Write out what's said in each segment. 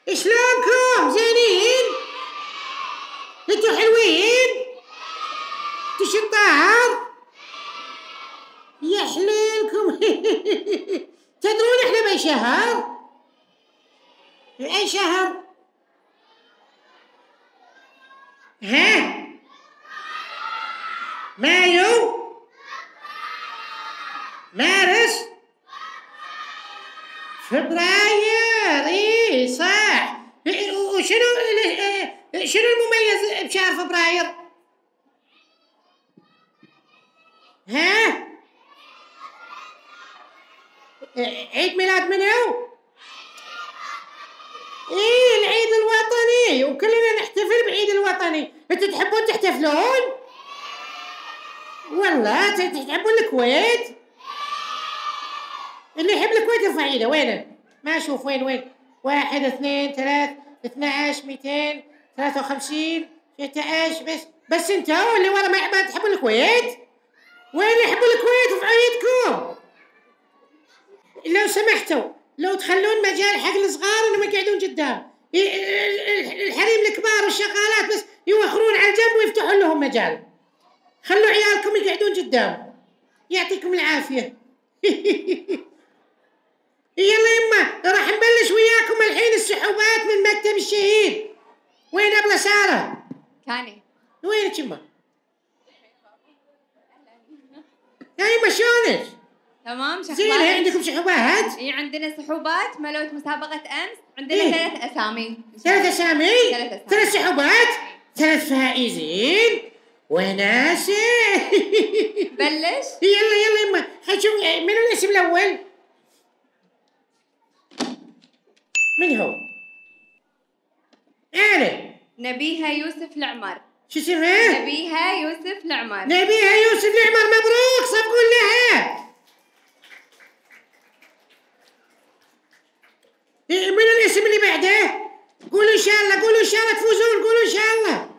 شلونكم؟ زينين؟ انتو حلوين؟ انتو شطار؟ يا حليلكم. تدرون احنا باي شهر؟ اي شهر؟ ها؟ مايو؟ مارس؟ فبراير؟ اي صح. شنو المميز بشهر فبراير؟ ها؟ عيد ميلاد منو؟ ايه العيد الوطني، وكلنا نحتفل بعيد الوطني. انتوا تحبون تحتفلون؟ والله تحبون الكويت؟ اللي يحب الكويت يرفع ايده. وينه؟ ما اشوف. وين 1 2 3 12 253 16. بس انتوا اللي ورا ما تحبون الكويت؟ وين اللي يحبون الكويت؟ ارفعوا ايدكم لو سمحتوا. لو تخلون مجال حق الصغار انهم يقعدون قدام. الحريم الكبار والشغالات بس يوخرون على الجنب ويفتحون لهم مجال. خلوا عيالكم يقعدون قدام. يعطيكم العافية. يلا يما راح نبلش وياكم الحين السحوبات من مكتب الشهيد. وين أبلة سارة؟ كاني. وينك يما؟ يا يما شلونك؟ تمام. زين. عندكم سحوبات؟ اي عندنا سحوبات. ملوت مسابقة امس. عندنا 3 اسامي. 3 اسامي؟ 3 سحوبات؟ 3 فائزين وناسة. بلش. يلا يما. حنشوف منو الاسم الاول؟ من هو؟ أنا. نبيها يوسف العمر. شو اسمها؟ نبيها يوسف العمر. نبيها يوسف العمر. مبروك. صفقوا لها. من الاسم اللي بعده؟ قولوا ان شاء الله. قولوا ان شاء الله تفوزون. قولوا ان شاء الله.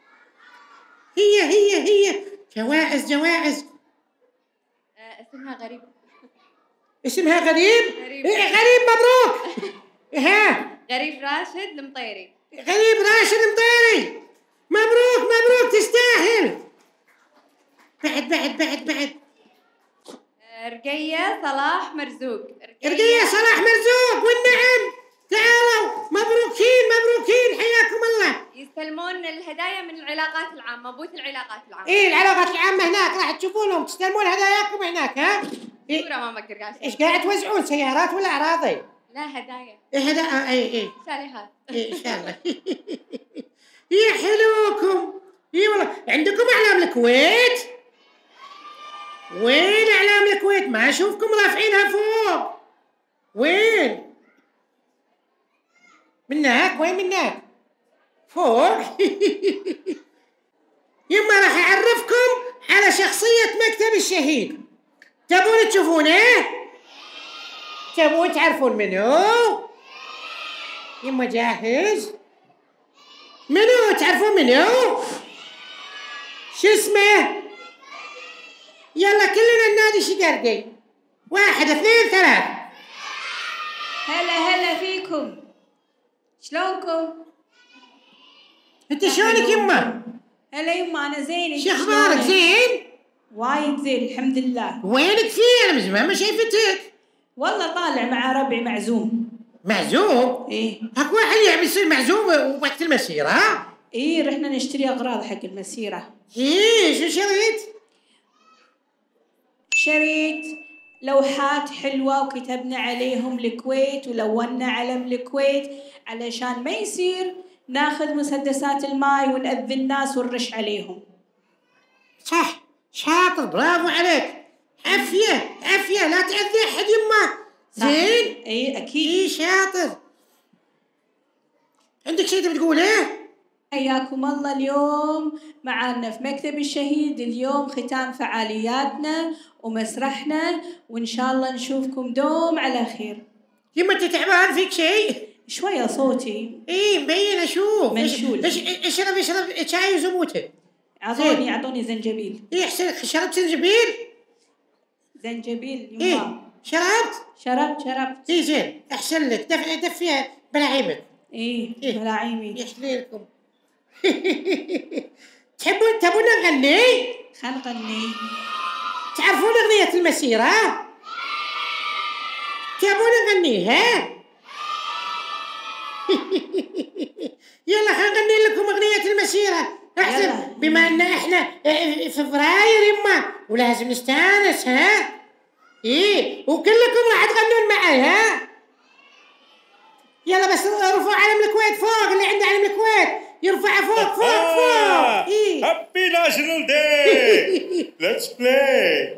هي جوائز. اسمها غريب. اسمها غريب؟ غريب مبروك. ها؟ غريب راشد المطيري. غريب راشد المطيري. مبروك تستاهل. بعد رقية صلاح مرزوق. رقية صلاح مرزوق. والنعم. تعالوا. مبروكين حياكم الله. يستلمون الهدايا من العلاقات العامة. بوث العلاقات العامة. ايه العلاقات العامة هناك. راح تشوفونهم تستلمون هداياكم هناك. ها؟ صورة ما اقدر قاعد. ايش قاعد توزعون؟ سيارات ولا اراضي؟ لا هدايا. هدايا. اي شاليهات. ان شاء الله. يا حلوكم. اي والله. عندكم اعلام الكويت؟ وين اعلام الكويت؟ ما اشوفكم رافعينها فوق. وين؟ منك؟ وين منك؟ فوق. يما راح اعرفكم على شخصية مكتب الشهيد. تبون تشوفونه؟ تبون تعرفون منو؟ يما جاهز؟ منو تعرفون منو؟ شو اسمه؟ يلا كلنا ننادي شقردي. 1 2 3. هلا فيكم. شلونكم؟ انت شلونك يما؟ هلا يما انا زين. شو اخبارك؟ زين؟ وايد زين الحمد لله. وينك في؟ انا من زمان ما شايفتك. والله طالع مع ربعي معزوم. معزوم؟ ايه. اكو واحد يعني يصير معزوم وقت المسيرة؟ ايه رحنا نشتري اغراض حق المسيرة. ايه شو شريت؟ شريت لوحات حلوة وكتبنا عليهم الكويت ولونا علم الكويت علشان ما يصير ناخذ مسدسات الماي ونأذي الناس ونرش عليهم. صح. شاطر. برافو عليك. عفية لا تأذي أحد يما. زين؟ اي اكيد. اي شاطر. عندك شيء تبي تقوله؟ حياكم الله. اليوم معانا في مكتب الشهيد اليوم ختام فعالياتنا ومسرحنا وإن شاء الله نشوفكم دوم على خير. يما أنت تعبان؟ فيك شيء؟ شوية صوتي. إيه مبين أشوف. منشول. اشرب شاي وزموته. أعطوني زنجبيل. إيه شربت زنجبيل؟ زنجبيل يما. إيه شربت؟ شربت. إيه زين أحسن لك. دفيها بلاعيمك. إيه ملاعيمي. يحليلكم. تبون نغني؟ خل نغني. تعرفون أغنية المسيرة؟ تبون نغنيها؟ يلا خلينا نغني لكم أغنية المسيرة أحسن، بما أن إحنا فبراير يما ولازم نستانس. ها؟ إيه وكلكم راح تغنون معي. ها؟ يلا بس ارفعوا علم الكويت فوق، اللي عنده علم الكويت يرفعه فوق فوق فوق. إيه هابي ناشونال داي. ليتس بلاي.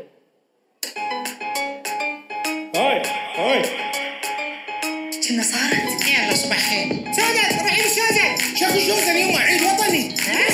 هاي كنا صارت. يلا صباح خير. سادات روحي سادات. شغل شوزة اليوم عيد وطني. ها؟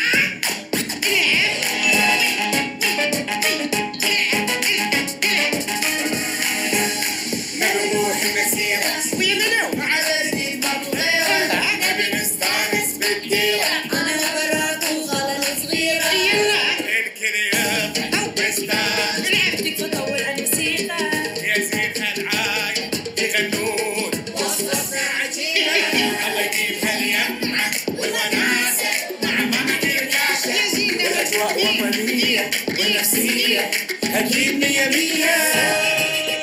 نروح مسيرة ويا منو؟ على الدين بطيرة نبي نستانس بالديرة أنا براك وغلط صغيرة يلا الكريم بستان نلعب. تطور الموسيقى يزيد هالعاي يغنون وصفنا عجيبة الله يجيب هاليمعة والوناسة مع ماما الكاشة والأجواء وطنية والنفسية أكيد 100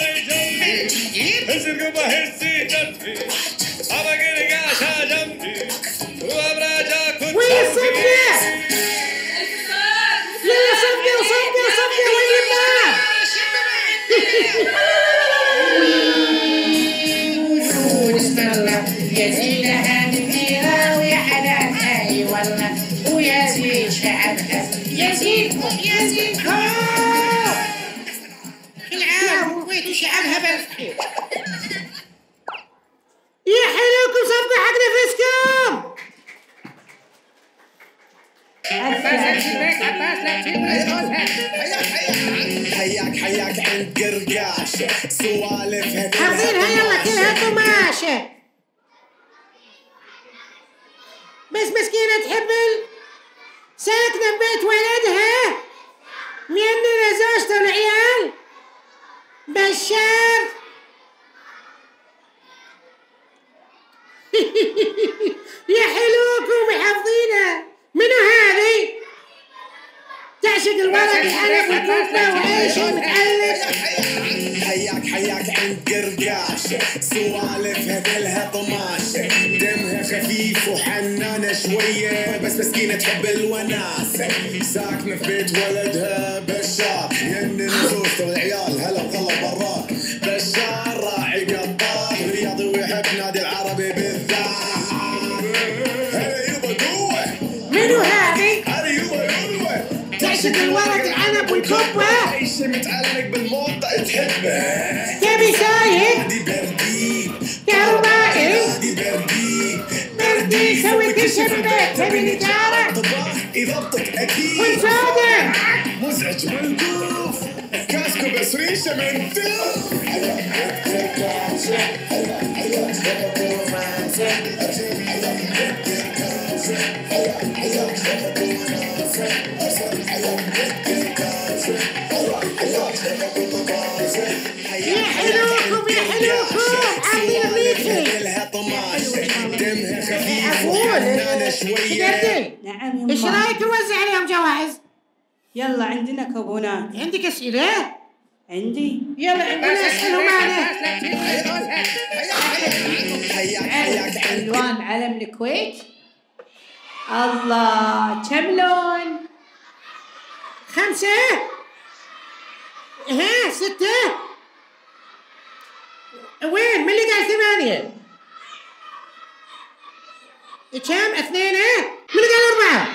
الزرقبة هزي جنبي أبقى رقاشة جنبي وأبراجا كنت وين الصفقة؟ يلا صفقة وين الباب؟ بسم الله يا زينها كثيرة ويا حنان هاي والله ويا زين شعبها يا زينكم كل عام الكويت وشعبها بألف خير. يا حلوكم صفقة حق نفسكم. حياك عند قرقاشة سوالف حافظينها يلا كلها قماشة. بس مسكينة تحب ساكنة ببيت ولدها ميننا زوجته والعيال بشار. يا حلوكم حافظينها. منو هذه؟ تعشق الورق الحلب والكوفة وعيش متعلق. حياك عند قرقاشة سوالفها كلها طماشة دمها خفيف وحنانة شوية بس مسكينة تحب الوناسة ساكنة في بيت ولدها بشار ين زوجته والعيال هلا وغلا براك بشار راعي قطار رياضي ويحب نادي العربي بالذات هلا يبا قوة. منو هذه؟ هلا يبا تعشق الورق العنب والكوفة. عيش متعلق بالموضة تحبه تبي سايق دي بردي كهربائي دي بردي بردي سوي كل شي بالبيت. تبي نجارة طباخ يضبطك اكيد ونسودة مزعج ملقوف كاسكو بس ريشه من دوف يا حلوكم عاملين أغنيتي. لها طماشه دمها خفيف أقول وحنانه شويه شقرتي نعم ايش يما. رايك نوزع عليهم جوائز؟ يلا عندنا كوبونات. عندك اسئله؟ عندي. يلا نقول اسالهم انا. حياك ألوان علم الكويت. الله كم لون؟ 5 ها 6 وين من اللي قال 8 كم 2 من اللي قال 4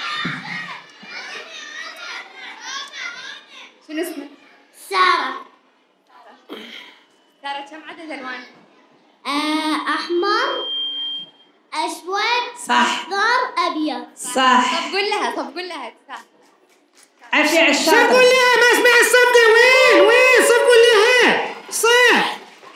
شنو اسمك؟ سارة. سارة كم عدد الوان؟ أحمر أسود صح أخضر أبيض. صح. طب قول لها صح. عفي على صفقوا الشاطر. لها ما اسمع الصفقة وين صفقوا لها صح.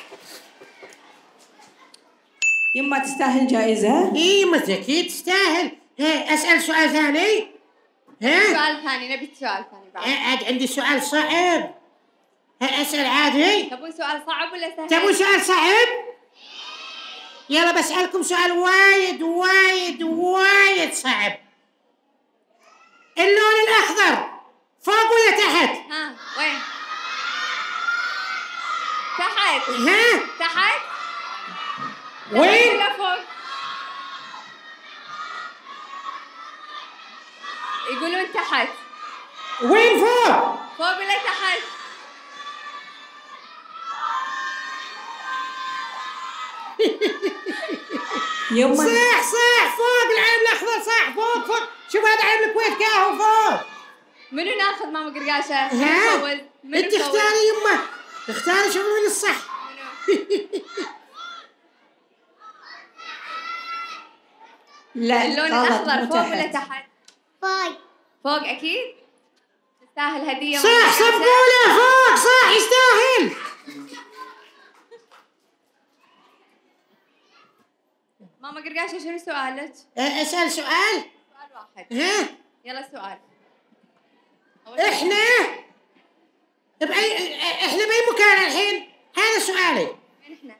يما تستاهل جائزة. اي مزكي تستاهل. ها اسال سؤال ثاني. ها سؤال ثاني نبي سؤال ثاني بعد. عاد عندي سؤال صعب. ها اسال عادي. تبون سؤال صعب ولا سهل؟ تبون سؤال صعب؟ يلا بسألكم سؤال وايد وايد وايد صعب. اللون الأخضر فوق ولا تحت؟ ها وين؟ تحت. ها؟ تحت؟ وين؟ ولا فوق؟ يقولون تحت. وين فوق؟ فوق ولا تحت؟ يما صح فوق العلم الأخضر، صح فوق. شوف هذا علم الكويت كاهو فوق. منو ناخذ ماما قرقاشة؟ ها؟ منو انت اختاري يمه، اختاري شوفي من الصح. لا اللون غلط، الأخضر مو فوق ولا تحت. تحت؟ فوق. فوق أكيد؟ تستاهل هدية صح ماما قرقاشة؟ صفقوله فوق، صح يستاهل. ماما قرقاشة شنو سؤالك؟ اسأل سؤال. سؤال واحد. ها؟ يلا سؤال. احنا بأي مكان الحين؟ هذا سؤالي. وين احنا؟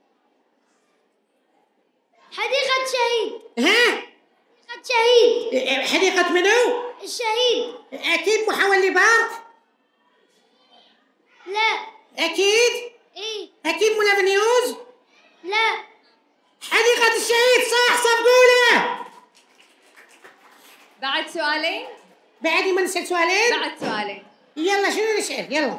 حديقة شهيد. ها؟ حديقة شهيد. حديقة منو؟ الشهيد. أكيد محولي بارك. لا. أكيد. إيه. أكيد مول افنيوز. لا. حديقة الشهيد، صح صفقوله. بعد سؤالين؟ بعد ما نسأل سؤالين؟ بعد سؤالين. يلا شنو نسأل؟ يلا.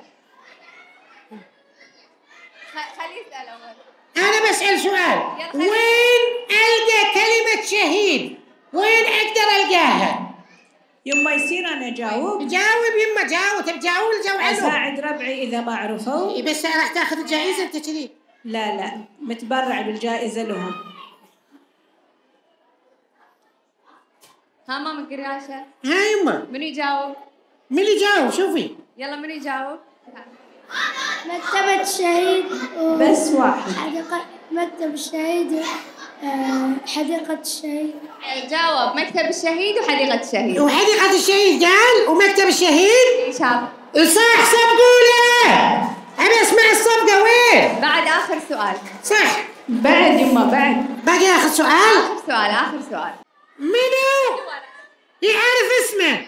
خليه يسأل أول. أنا بسأل سؤال. يلا خلينا. وين ألقى كلمة شهيد؟ وين أقدر ألقاها؟ يما يصير انا اجاوب؟ جاوب يما، جاوب. تبي تجاوب الجو عنه. اساعد ربعي اذا ما عرفوا. بس راح تاخذ الجائزة أنت كذي. لا متبرع بالجائزة لهم. ها ماما قرقاشة. ها يما، منو يجاوب؟ من اللي جاوب؟ شوفي. يلا منو يجاوب؟ مكتبة الشهيد. بس واحد. حديقة مكتب الشهيد. حديقة الشهيد. جاوب مكتب الشهيد وحديقة الشهيد. وحديقة الشهيد قال ومكتب الشهيد. شاف. صح صفقوله. أبي أسمع الصفقة وين؟ بعد آخر سؤال. صح. بعد يما بعد. باقي آخر سؤال. آخر سؤال. منو يعرف اسمه؟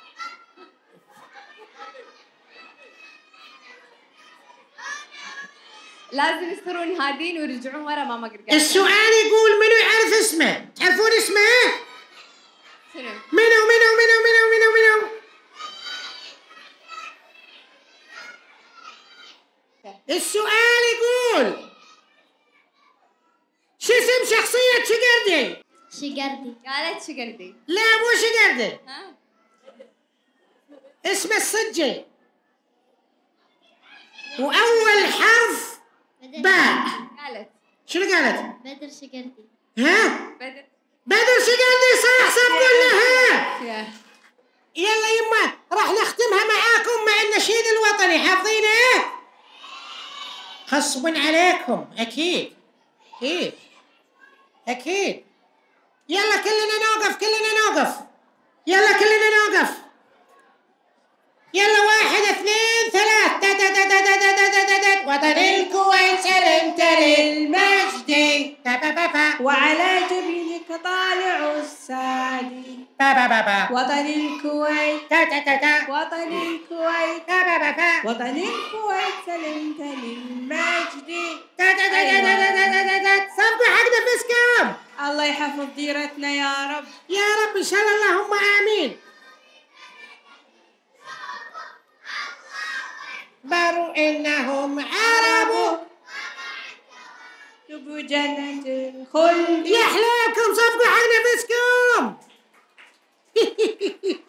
لازم يصيرون هادين ويرجعون ورا ماما قرقاشة. السؤال يقول منو يعرف اسمه؟ تعرفون اسمه؟ شنو؟ منو؟ السؤال يقول شو اسم شخصية شقردي؟ شقردي. قالت شقردي. لا مو شقردي، ها؟ اسمه الصجي، وأول حرف باء. قالت. شنو قالت؟ بدر شقردي. ها؟ بدر. بدر شقردي، صح صفقوا لها. يا. يلا يما راح نختمها معاكم مع النشيد الوطني، حافظينه؟ غصبا عليكم أكيد. أكيد. يلا كلنا نوقف. يلا كلنا نوقف. يلا 1 2 3. وطن الكويت سلمت للمجد. وعلى جبينك طالع السادي. وطن الكويت. وطن الكويت. وطن الكويت سلمت للمجد. صفقوا حق نفسكم. الله يحفظ ديرتنا يا رب. يا رب إن شاء الله، اللهم آمين. بروا إنهم عرب يبو جنة الخلد. يحلاكم. صفقوا حق نفسكم.